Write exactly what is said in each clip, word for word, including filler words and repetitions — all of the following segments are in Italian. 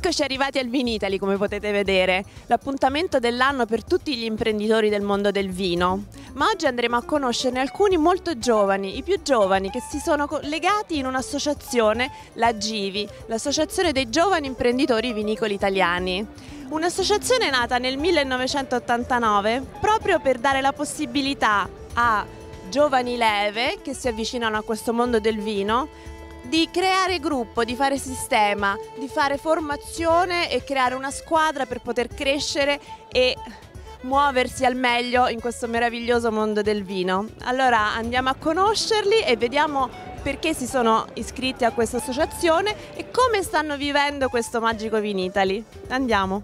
Eccoci arrivati al Vinitaly, come potete vedere, l'appuntamento dell'anno per tutti gli imprenditori del mondo del vino. Ma oggi andremo a conoscerne alcuni molto giovani, i più giovani, che si sono legati in un'associazione, la Givi, l'Associazione dei Giovani Imprenditori Vinicoli Italiani. Un'associazione nata nel millenovecentottantanove proprio per dare la possibilità a giovani leve che si avvicinano a questo mondo del vino di creare gruppo, di fare sistema, di fare formazione e creare una squadra per poter crescere e muoversi al meglio in questo meraviglioso mondo del vino. Allora andiamo a conoscerli e vediamo perché si sono iscritti a questa associazione e come stanno vivendo questo magico Vinitaly. Andiamo!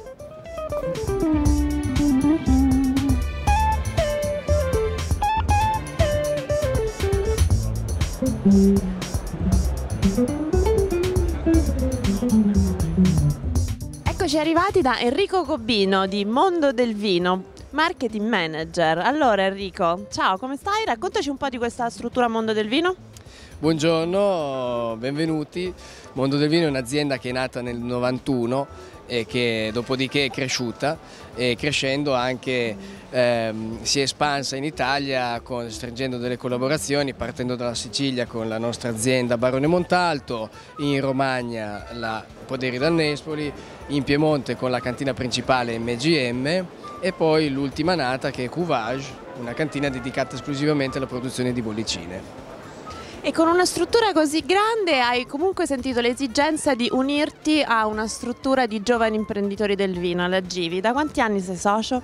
Eccoci arrivati da Enrico Gobbino di Mondo del Vino, Marketing Manager. Allora Enrico, ciao, come stai? Raccontaci un po' di questa struttura Mondo del Vino. Buongiorno, benvenuti. Mondo del Vino è un'azienda che è nata nel novantuno e che dopodiché è cresciuta e crescendo anche ehm, si è espansa in Italia con, stringendo delle collaborazioni, partendo dalla Sicilia con la nostra azienda Barone Montalto, in Romagna la Poderi dal Nespoli, in Piemonte con la cantina principale M G M e poi l'ultima nata che è Cuvage, una cantina dedicata esclusivamente alla produzione di bollicine. E con una struttura così grande hai comunque sentito l'esigenza di unirti a una struttura di giovani imprenditori del vino, la Givi. Da quanti anni sei socio?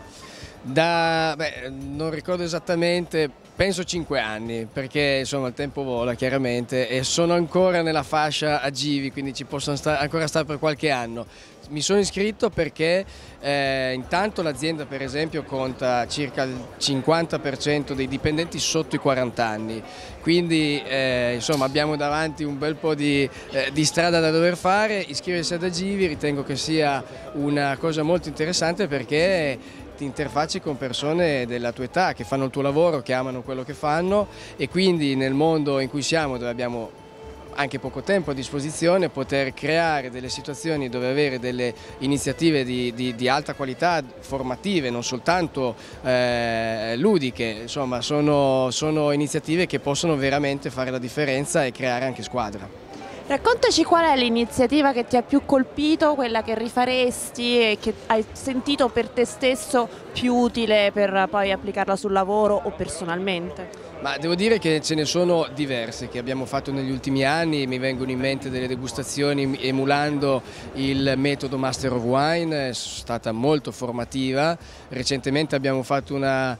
Da, beh, non ricordo esattamente, penso cinque anni, perché insomma il tempo vola chiaramente e sono ancora nella fascia a Givi, quindi ci possono sta- ancora stare per qualche anno. Mi sono iscritto perché eh, intanto l'azienda per esempio conta circa il cinquanta per cento dei dipendenti sotto i quaranta anni, quindi eh, insomma abbiamo davanti un bel po' di, eh, di strada da dover fare. Iscriversi ad Agivi ritengo che sia una cosa molto interessante perché ti interfacci con persone della tua età che fanno il tuo lavoro, che amano quello che fanno e quindi nel mondo in cui siamo, dove abbiamo anche poco tempo a disposizione, poter creare delle situazioni dove avere delle iniziative di, di, di alta qualità, formative, non soltanto eh, ludiche, insomma sono, sono iniziative che possono veramente fare la differenza e creare anche squadra. Raccontaci qual è l'iniziativa che ti ha più colpito, quella che rifaresti e che hai sentito per te stesso più utile per poi applicarla sul lavoro o personalmente. Ma devo dire che ce ne sono diverse che abbiamo fatto negli ultimi anni, mi vengono in mente delle degustazioni emulando il metodo Master of Wine, è stata molto formativa. Recentemente abbiamo fatto una,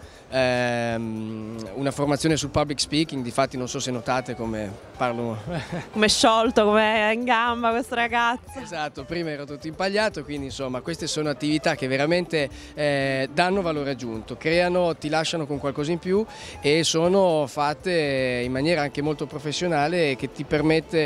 ehm, una formazione sul public speaking, difatti non so se notate come parlo. Come sciolto, come è in gamba questo ragazzo. Esatto, prima ero tutto impagliato, quindi insomma queste sono attività che veramente eh, danno valore aggiunto, creano, ti lasciano con qualcosa in più e sono fatte in maniera anche molto professionale che ti permette.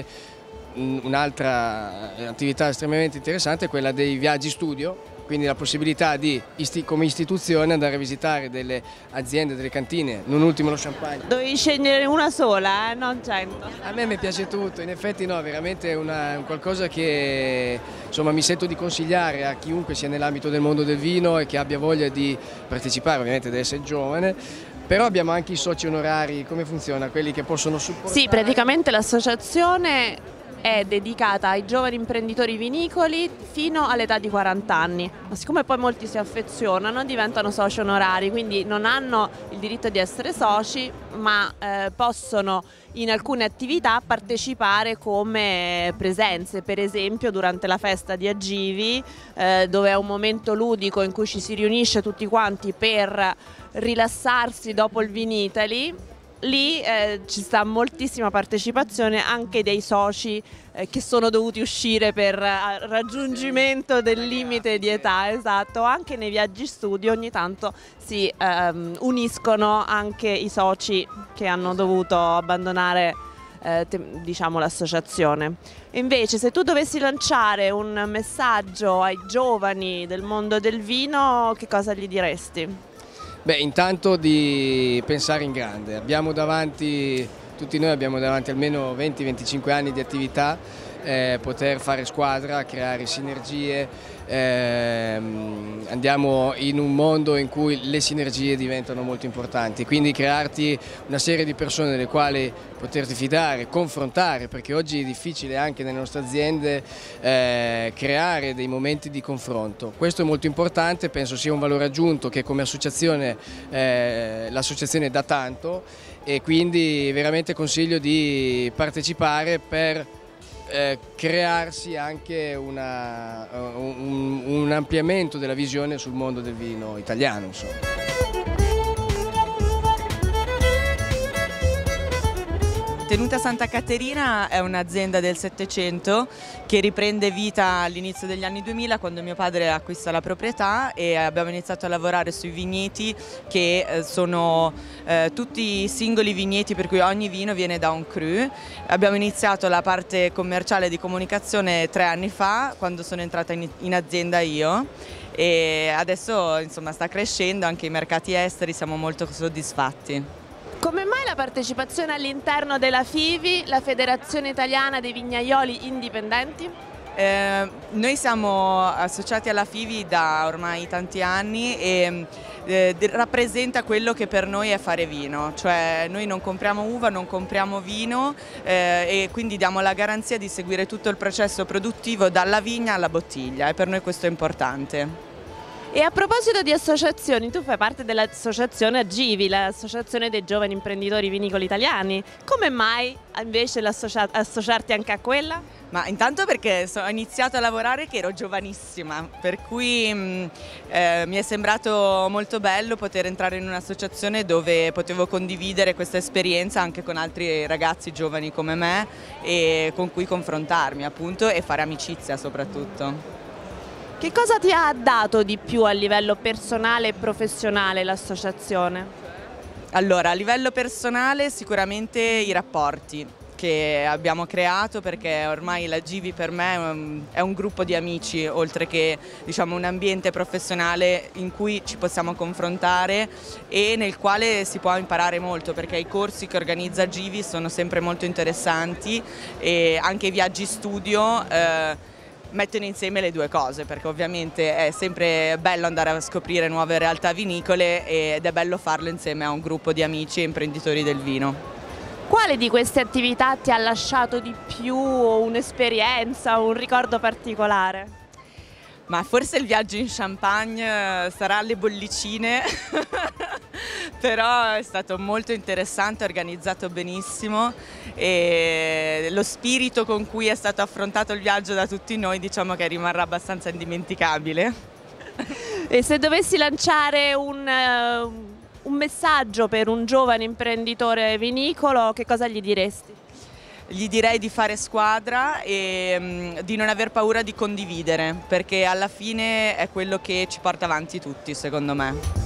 Un'altra attività estremamente interessante è quella dei viaggi studio, quindi la possibilità di, come istituzione, andare a visitare delle aziende, delle cantine, non ultimo lo champagne. Dovevi scegliere una sola, eh? Non cento. A me mi piace tutto, in effetti no, veramente è una, un qualcosa che insomma, mi sento di consigliare a chiunque sia nell'ambito del mondo del vino e che abbia voglia di partecipare, ovviamente deve essere giovane. Però abbiamo anche i soci onorari, come funziona? Quelli che possono supportare? Sì, praticamente l'associazione è dedicata ai giovani imprenditori vinicoli fino all'età di quaranta anni, ma siccome poi molti si affezionano diventano soci onorari, quindi non hanno il diritto di essere soci, ma eh, possono in alcune attività partecipare come presenze, per esempio durante la festa di Agivi, eh, dove è un momento ludico in cui ci si riunisce tutti quanti per rilassarsi dopo il Vinitaly. Lì eh, ci sta moltissima partecipazione anche dei soci eh, che sono dovuti uscire per eh, raggiungimento del limite di età, esatto. Anche nei viaggi studio ogni tanto si ehm, uniscono anche i soci che hanno dovuto abbandonare eh, diciamo, l'associazione. Invece se tu dovessi lanciare un messaggio ai giovani del mondo del vino, che cosa gli diresti? Beh, intanto di pensare in grande. Abbiamo davanti, tutti noi abbiamo davanti almeno venti venticinque anni di attività eh, poter fare squadra, creare sinergie. Eh, andiamo in un mondo in cui le sinergie diventano molto importanti, quindi crearti una serie di persone delle quali poterti fidare, confrontare, perché oggi è difficile anche nelle nostre aziende eh, creare dei momenti di confronto. Questo è molto importante, penso sia un valore aggiunto che come associazione eh, l'associazione dà tanto, e quindi veramente consiglio di partecipare per Eh, crearsi anche una, un, un ampliamento della visione sul mondo del vino italiano, insomma. Tenuta Santa Caterina è un'azienda del Settecento che riprende vita all'inizio degli anni duemila, quando mio padre acquista la proprietà, e abbiamo iniziato a lavorare sui vigneti, che sono eh, tutti singoli vigneti per cui ogni vino viene da un cru. Abbiamo iniziato la parte commerciale di comunicazione tre anni fa, quando sono entrata in, in azienda io, e adesso insomma sta crescendo anche i mercati esteri, siamo molto soddisfatti. Come mai la partecipazione all'interno della F I V I, la Federazione Italiana dei Vignaioli Indipendenti? Eh, noi siamo associati alla F I V I da ormai tanti anni e eh, rappresenta quello che per noi è fare vino, cioè noi non compriamo uva, non compriamo vino eh, e quindi diamo la garanzia di seguire tutto il processo produttivo dalla vigna alla bottiglia, e per noi questo è importante. E a proposito di associazioni, tu fai parte dell'associazione Agivi, l'associazione dei giovani imprenditori vinicoli italiani. Come mai invece associarti anche a quella? Ma intanto perché ho iniziato a lavorare che ero giovanissima, per cui mh, eh, mi è sembrato molto bello poter entrare in un'associazione dove potevo condividere questa esperienza anche con altri ragazzi giovani come me e con cui confrontarmi, appunto, e fare amicizia soprattutto. Che cosa ti ha dato di più a livello personale e professionale l'associazione? Allora, a livello personale sicuramente i rapporti che abbiamo creato, perché ormai la Givi per me è un, è un gruppo di amici, oltre che, diciamo, un ambiente professionale in cui ci possiamo confrontare e nel quale si può imparare molto, perché i corsi che organizza Givi sono sempre molto interessanti, e anche i viaggi studio eh, mettono insieme le due cose, perché ovviamente è sempre bello andare a scoprire nuove realtà vinicole ed è bello farlo insieme a un gruppo di amici e imprenditori del vino. Quale di queste attività ti ha lasciato di più un'esperienza, un ricordo particolare? Ma forse il viaggio in Champagne sarà alle bollicine, però è stato molto interessante, organizzato benissimo, e lo spirito con cui è stato affrontato il viaggio da tutti noi, diciamo che rimarrà abbastanza indimenticabile. E se dovessi lanciare un, uh, un messaggio per un giovane imprenditore vinicolo, che cosa gli diresti? Gli direi di fare squadra e mh, di non aver paura di condividere, perché alla fine è quello che ci porta avanti tutti, secondo me.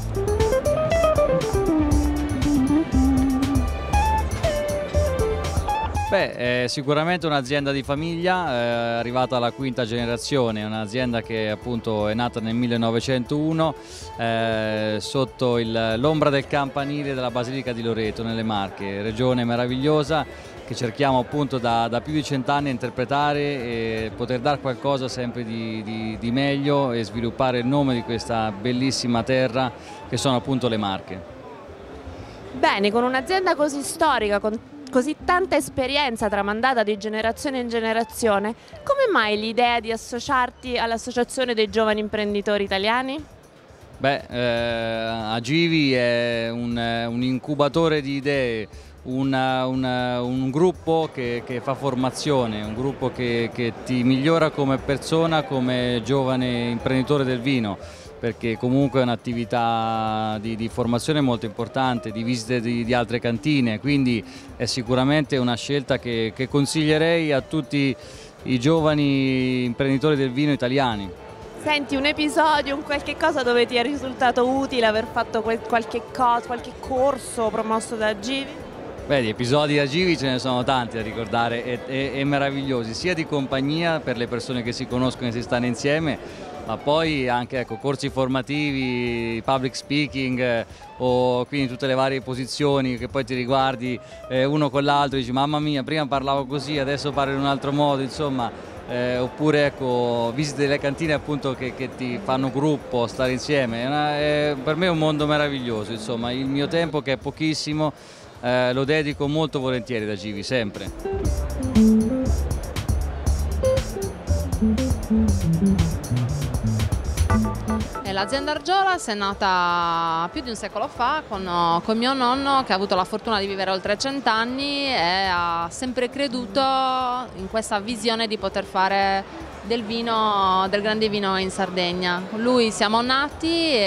Beh, è sicuramente un'azienda di famiglia, è arrivata alla quinta generazione, è un'azienda che appunto è nata nel millenovecentouno eh, sotto l'ombra del campanile della Basilica di Loreto, nelle Marche, regione meravigliosa che cerchiamo appunto da, da più di cent'anni a interpretare e poter dare qualcosa sempre di, di, di meglio e sviluppare il nome di questa bellissima terra che sono appunto le Marche. Bene, con un'azienda così storica, con così tanta esperienza tramandata di generazione in generazione, come mai l'idea di associarti all'Associazione dei Giovani Imprenditori Italiani? Beh, eh, Agivi è un, un incubatore di idee, una, una, un gruppo che, che fa formazione, un gruppo che, che ti migliora come persona, come giovane imprenditore del vino, perché comunque è un'attività di, di formazione molto importante, di visite di, di altre cantine, quindi è sicuramente una scelta che, che consiglierei a tutti i giovani imprenditori del vino italiani. Senti, un episodio, un qualche cosa dove ti è risultato utile aver fatto quel, qualche, cosa, qualche corso promosso da Agivi? Beh, di episodi da Givi ce ne sono tanti da ricordare e, e, e meravigliosi, sia di compagnia per le persone che si conoscono e si stanno insieme, ma poi anche ecco, corsi formativi, public speaking eh, o quindi tutte le varie posizioni che poi ti riguardi eh, uno con l'altro e dici mamma mia, prima parlavo così, adesso parlo in un altro modo, insomma. Eh, oppure ecco, visite delle cantine appunto che, che ti fanno gruppo, stare insieme, è una, è, per me è un mondo meraviglioso, insomma, il mio tempo che è pochissimo eh, lo dedico molto volentieri da Givi, sempre. L'azienda Argiolas è nata più di un secolo fa con, con mio nonno, che ha avuto la fortuna di vivere oltre cent'anni e ha sempre creduto in questa visione di poter fare del vino, del grande vino in Sardegna. Con lui siamo nati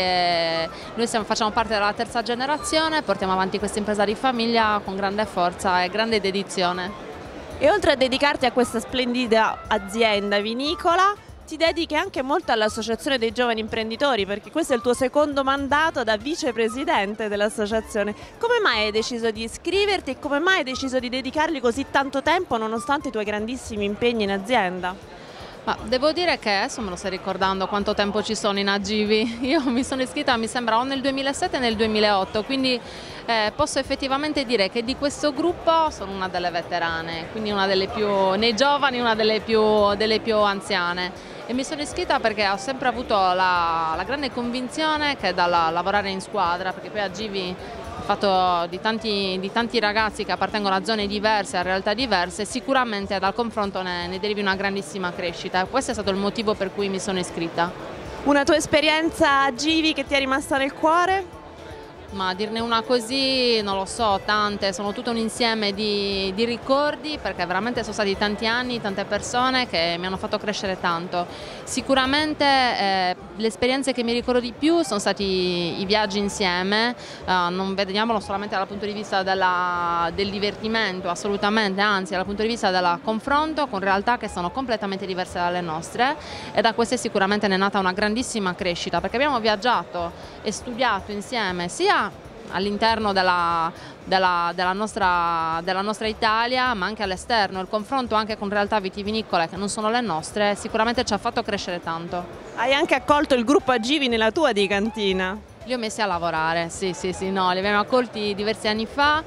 e noi siamo, facciamo parte della terza generazione, portiamo avanti questa impresa di famiglia con grande forza e grande dedizione. E oltre a dedicarti a questa splendida azienda vinicola, ti dedichi anche molto all'Associazione dei Giovani Imprenditori, perché questo è il tuo secondo mandato da vicepresidente dell'associazione. Come mai hai deciso di iscriverti e come mai hai deciso di dedicargli così tanto tempo nonostante i tuoi grandissimi impegni in azienda? Ma devo dire che adesso me lo stai ricordando quanto tempo ci sono in Agivi. Io mi sono iscritta, mi sembra, o nel duemilasette o nel duemilaotto, quindi eh, posso effettivamente dire che di questo gruppo sono una delle veterane, quindi una delle più, nei giovani, una delle più, delle più anziane. E mi sono iscritta perché ho sempre avuto la, la grande convinzione che dalla lavorare in squadra, perché poi a Givi fatto di tanti, di tanti ragazzi che appartengono a zone diverse, a realtà diverse, sicuramente dal confronto ne, ne derivi una grandissima crescita. Questo è stato il motivo per cui mi sono iscritta. Una tua esperienza a Givi che ti è rimasta nel cuore? Ma a dirne una così non lo so, tante, sono tutto un insieme di, di ricordi, perché veramente sono stati tanti anni, tante persone che mi hanno fatto crescere tanto. Sicuramente eh, le esperienze che mi ricordo di più sono stati i viaggi insieme, eh, non vediamolo solamente dal punto di vista della, del divertimento, assolutamente, anzi dal punto di vista del confronto con realtà che sono completamente diverse dalle nostre, e da queste sicuramente ne è nata una grandissima crescita, perché abbiamo viaggiato e studiato insieme sia all'interno della, della, della, nostra, della nostra Italia, ma anche all'esterno. Il confronto anche con realtà vitivinicole che non sono le nostre sicuramente ci ha fatto crescere tanto. Hai anche accolto il gruppo Agivi nella tua di cantina? Li ho messi a lavorare, sì, sì, sì, no, li abbiamo accolti diversi anni fa,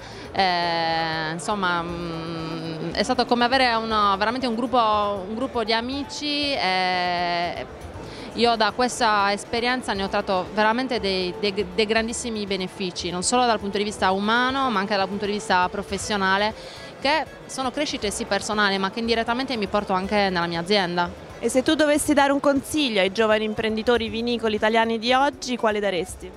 eh, insomma mh, è stato come avere una, veramente un gruppo, un gruppo di amici. Eh, Io da questa esperienza ne ho tratto veramente dei, dei, dei grandissimi benefici, non solo dal punto di vista umano ma anche dal punto di vista professionale, che sono crescite sì personali ma che indirettamente mi porto anche nella mia azienda. E se tu dovessi dare un consiglio ai giovani imprenditori vinicoli italiani di oggi, quale daresti?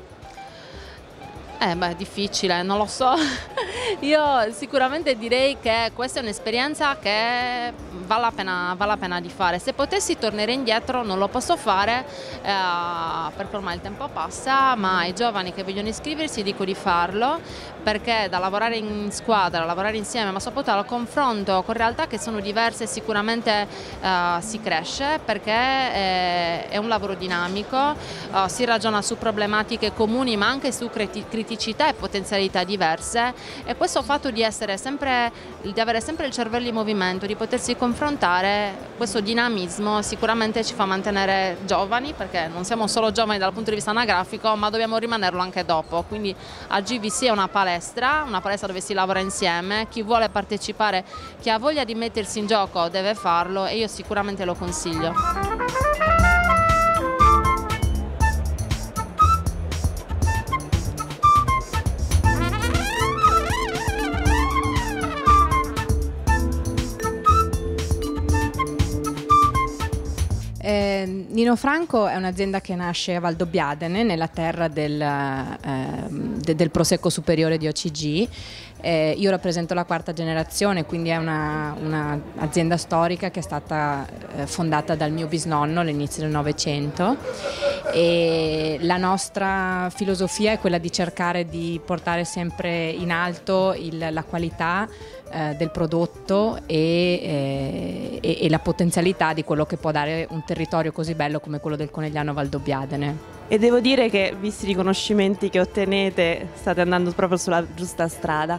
Eh beh, difficile, non lo so. Io sicuramente direi che questa è un'esperienza che vale la pena, vale la pena di fare. Se potessi tornare indietro non lo posso fare eh, perché ormai il tempo passa, ma ai giovani che vogliono iscriversi dico di farlo, perché da lavorare in squadra, lavorare insieme, ma soprattutto al confronto con realtà che sono diverse sicuramente eh, si cresce, perché eh, è un lavoro dinamico, eh, si ragiona su problematiche comuni ma anche su criticità e potenzialità diverse, e questo fatto di essere sempre, di avere sempre il cervello in movimento, di potersi confrontare, questo dinamismo sicuramente ci fa mantenere giovani, perché non siamo solo giovani dal punto di vista anagrafico, ma dobbiamo rimanerlo anche dopo. Quindi a G V C è una palestra, una palestra dove si lavora insieme, chi vuole partecipare, chi ha voglia di mettersi in gioco deve farlo, e io sicuramente lo consiglio. Eh, Nino Franco è un'azienda che nasce a Valdobbiadene, nella terra del, eh, de, del Prosecco superiore di O C G. Eh, io rappresento la quarta generazione, quindi è un'azienda storica che è stata eh, fondata dal mio bisnonno all'inizio del Novecento, e la nostra filosofia è quella di cercare di portare sempre in alto il, la qualità eh, del prodotto e, eh, e, e la potenzialità di quello che può dare un territorio così bello come quello del Conegliano Valdobbiadene. E devo dire che, visti i riconoscimenti che ottenete, state andando proprio sulla giusta strada.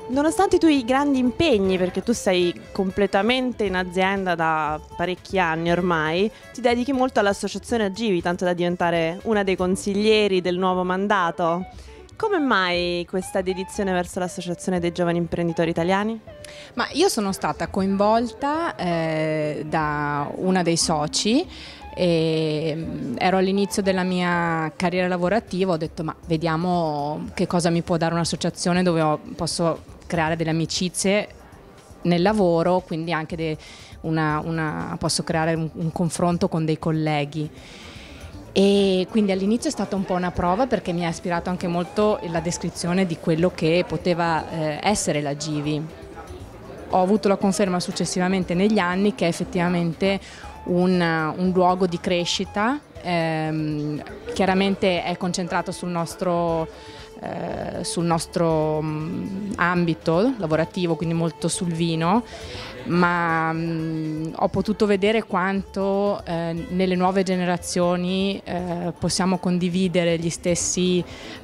Nonostante i tuoi grandi impegni, perché tu sei completamente in azienda da parecchi anni ormai, ti dedichi molto all'associazione Agivi, tanto da diventare una dei consiglieri del nuovo mandato. Come mai questa dedizione verso l'associazione dei giovani imprenditori italiani? Ma io sono stata coinvolta eh, da una dei soci. E ero all'inizio della mia carriera lavorativa, ho detto ma vediamo che cosa mi può dare un'associazione dove ho, posso creare delle amicizie nel lavoro, quindi anche de, una, una, posso creare un, un confronto con dei colleghi. E quindi all'inizio è stata un po' una prova perché mi ha ispirato anche molto la descrizione di quello che poteva eh, essere l'Agivi. Ho avuto la conferma successivamente negli anni che effettivamente Un, un luogo di crescita, ehm, chiaramente è concentrato sul nostro, eh, sul nostro mh, ambito lavorativo, quindi molto sul vino, ma mh, ho potuto vedere quanto eh, nelle nuove generazioni eh, possiamo condividere gli stessi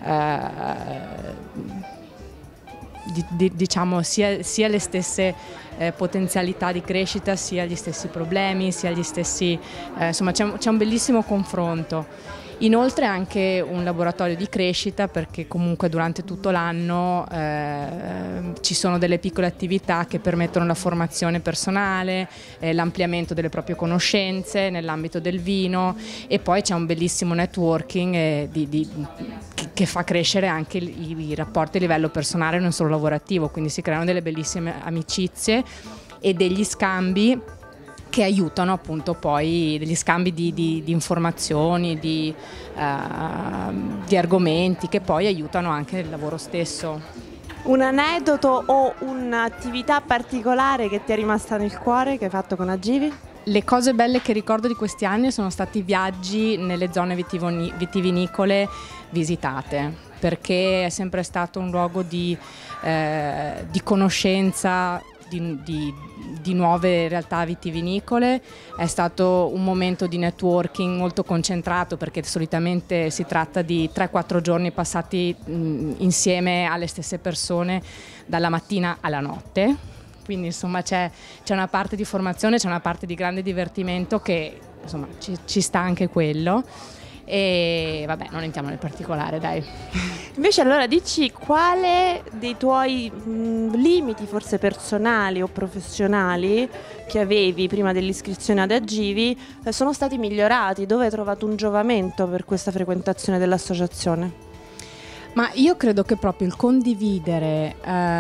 eh, Di, di, diciamo sia, sia le stesse eh, potenzialità di crescita, sia gli stessi problemi, sia gli stessi eh, insomma c'è un, c'è un bellissimo confronto. Inoltre anche un laboratorio di crescita perché comunque durante tutto l'anno eh, ci sono delle piccole attività che permettono la formazione personale, eh, l'ampliamento delle proprie conoscenze nell'ambito del vino e poi c'è un bellissimo networking eh, di, di, che, che fa crescere anche i, i rapporti a livello personale, non solo lavorativo, quindi si creano delle bellissime amicizie e degli scambi che aiutano appunto poi degli scambi di, di, di informazioni, di, uh, di argomenti che poi aiutano anche nel lavoro stesso. Un aneddoto o un'attività particolare che ti è rimasta nel cuore che hai fatto con Agivi? Le cose belle che ricordo di questi anni sono stati i viaggi nelle zone vitivoni, vitivinicole visitate, perché è sempre stato un luogo di, eh, di conoscenza Di, di, di nuove realtà vitivinicole, è stato un momento di networking molto concentrato perché solitamente si tratta di tre quattro giorni passati mh, insieme alle stesse persone dalla mattina alla notte, quindi insomma c'è, c'è una parte di formazione, c'è una parte di grande divertimento che insomma ci, ci sta anche quello. E vabbè, non entriamo nel particolare, dai. Invece allora dici quale dei tuoi mh, limiti forse personali o professionali che avevi prima dell'iscrizione ad Agivi eh, sono stati migliorati, dove hai trovato un giovamento per questa frequentazione dell'associazione? Ma io credo che proprio il condividere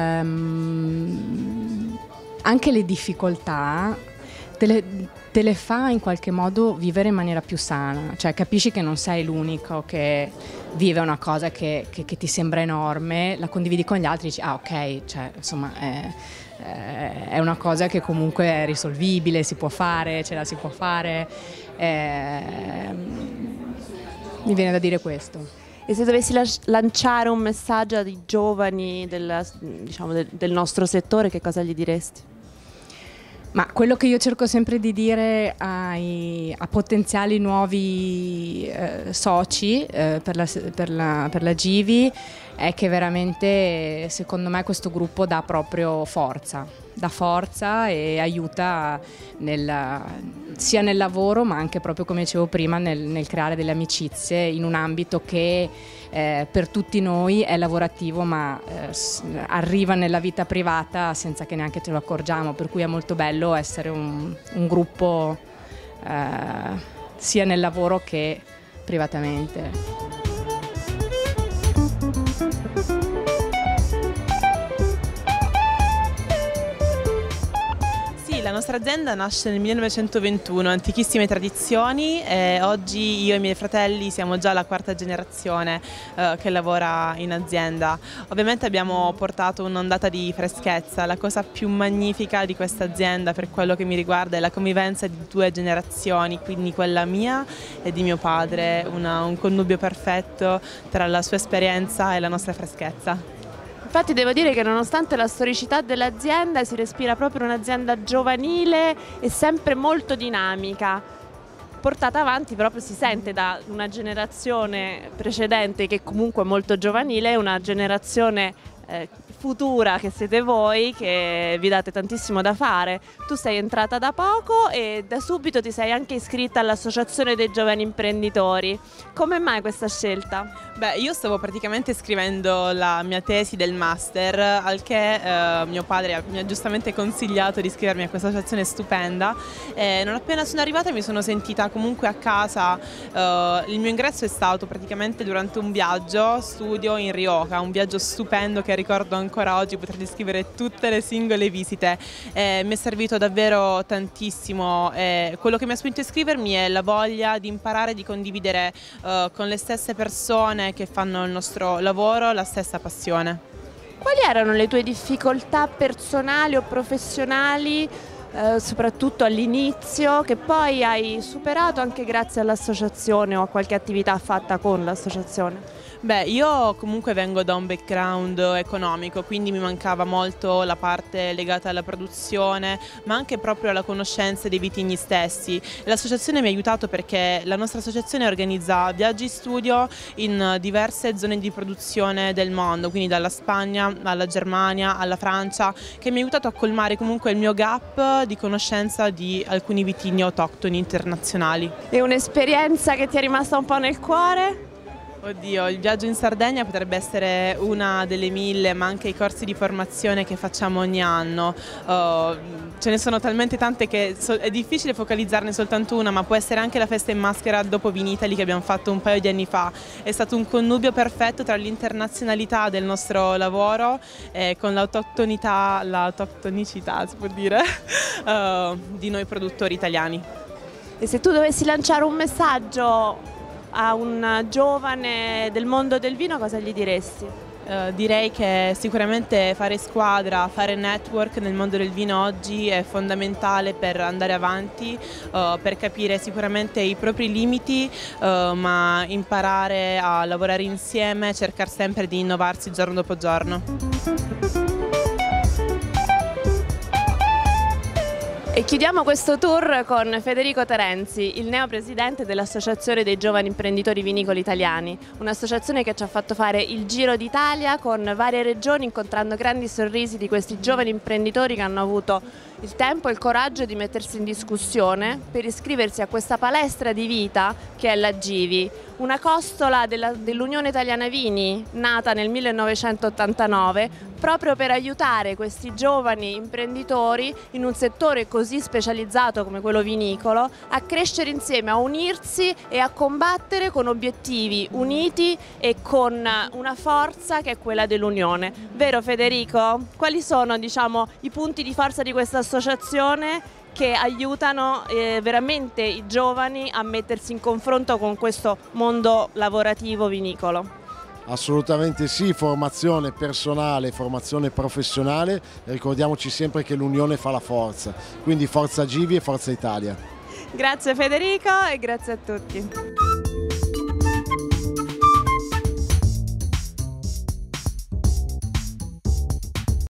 ehm, anche le difficoltà te le, te le fa in qualche modo vivere in maniera più sana, cioè capisci che non sei l'unico che vive una cosa che, che, che ti sembra enorme, la condividi con gli altri e dici ah ok, cioè insomma è, è una cosa che comunque è risolvibile, si può fare, ce la si può fare, è, mi viene da dire questo. E se dovessi lanciare un messaggio ai giovani del, diciamo, del, del nostro settore, che cosa gli diresti? Ma quello che io cerco sempre di dire ai, a potenziali nuovi eh, soci eh, per, la, per, la, per la Givi è che veramente secondo me questo gruppo dà proprio forza, dà forza e aiuta nel, sia nel lavoro ma anche proprio come dicevo prima nel, nel creare delle amicizie in un ambito che eh, per tutti noi è lavorativo ma eh, arriva nella vita privata senza che neanche ce lo accorgiamo, per cui è molto bello essere un, un gruppo eh, sia nel lavoro che privatamente. La nostra azienda nasce nel millenovecentoventuno, antichissime tradizioni e oggi io e i miei fratelli siamo già la quarta generazione eh, che lavora in azienda. Ovviamente abbiamo portato un'ondata di freschezza, la cosa più magnifica di questa azienda per quello che mi riguarda è la convivenza di due generazioni, quindi quella mia e di mio padre, una, un connubio perfetto tra la sua esperienza e la nostra freschezza. Infatti devo dire che nonostante la storicità dell'azienda si respira proprio un'azienda giovanile e sempre molto dinamica, portata avanti proprio si sente da una generazione precedente che comunque è molto giovanile e una generazione eh, futura che siete voi, che vi date tantissimo da fare. Tu sei entrata da poco e da subito ti sei anche iscritta all'Associazione dei Giovani Imprenditori. Come mai questa scelta? Beh, io stavo praticamente scrivendo la mia tesi del master, al che eh, mio padre mi ha giustamente consigliato di iscrivermi a questa associazione stupenda. E non appena sono arrivata mi sono sentita comunque a casa. Eh, il mio ingresso è stato praticamente durante un viaggio studio in Rioja, un viaggio stupendo che ricordo ancora oggi, potrei descrivere tutte le singole visite. Eh, mi è servito davvero tantissimo. Eh, quello che mi ha spinto a iscrivermi è la voglia di imparare, di condividere eh, con le stesse persone che fanno il nostro lavoro la stessa passione. Quali erano le tue difficoltà personali o professionali, eh, soprattutto all'inizio, che poi hai superato anche grazie all'associazione o a qualche attività fatta con l'associazione? Beh, io comunque vengo da un background economico, quindi mi mancava molto la parte legata alla produzione, ma anche proprio alla conoscenza dei vitigni stessi. L'associazione mi ha aiutato perché la nostra associazione organizza viaggi studio in diverse zone di produzione del mondo, quindi dalla Spagna alla Germania, alla Francia, che mi ha aiutato a colmare comunque il mio gap di conoscenza di alcuni vitigni autoctoni internazionali. È un'esperienza che ti è rimasta un po' nel cuore? Oddio, il viaggio in Sardegna potrebbe essere una delle mille, ma anche i corsi di formazione che facciamo ogni anno. Uh, ce ne sono talmente tante che so- è difficile focalizzarne soltanto una, ma può essere anche la festa in maschera dopo Vinitaly che abbiamo fatto un paio di anni fa. È stato un connubio perfetto tra l'internazionalità del nostro lavoro e con l'autoctonità, l'autoctonicità si può dire, uh, di noi produttori italiani. E se tu dovessi lanciare un messaggio a un giovane del mondo del vino, cosa gli diresti? Uh, direi che sicuramente fare squadra, fare network nel mondo del vino oggi è fondamentale per andare avanti, uh, per capire sicuramente i propri limiti, uh, ma imparare a lavorare insieme, cercare sempre di innovarsi giorno dopo giorno. E chiudiamo questo tour con Federico Terenzi, il neopresidente dell'Associazione dei Giovani Imprenditori Vinicoli Italiani, un'associazione che ci ha fatto fare il giro d'Italia con varie regioni, incontrando grandi sorrisi di questi giovani imprenditori che hanno avuto il tempo e il coraggio di mettersi in discussione per iscriversi a questa palestra di vita che è la Givi, una costola della, dell'Unione Italiana Vini nata nel millenovecentottantanove proprio per aiutare questi giovani imprenditori in un settore così specializzato come quello vinicolo a crescere insieme, a unirsi e a combattere con obiettivi uniti e con una forza che è quella dell'unione. Vero Federico? Quali sono, diciamo, i punti di forza di questa associazione che aiutano eh, veramente i giovani a mettersi in confronto con questo mondo lavorativo vinicolo? Assolutamente sì, formazione personale, formazione professionale, ricordiamoci sempre che l'unione fa la forza, quindi forza Givi e forza Italia. Grazie Federico e grazie a tutti.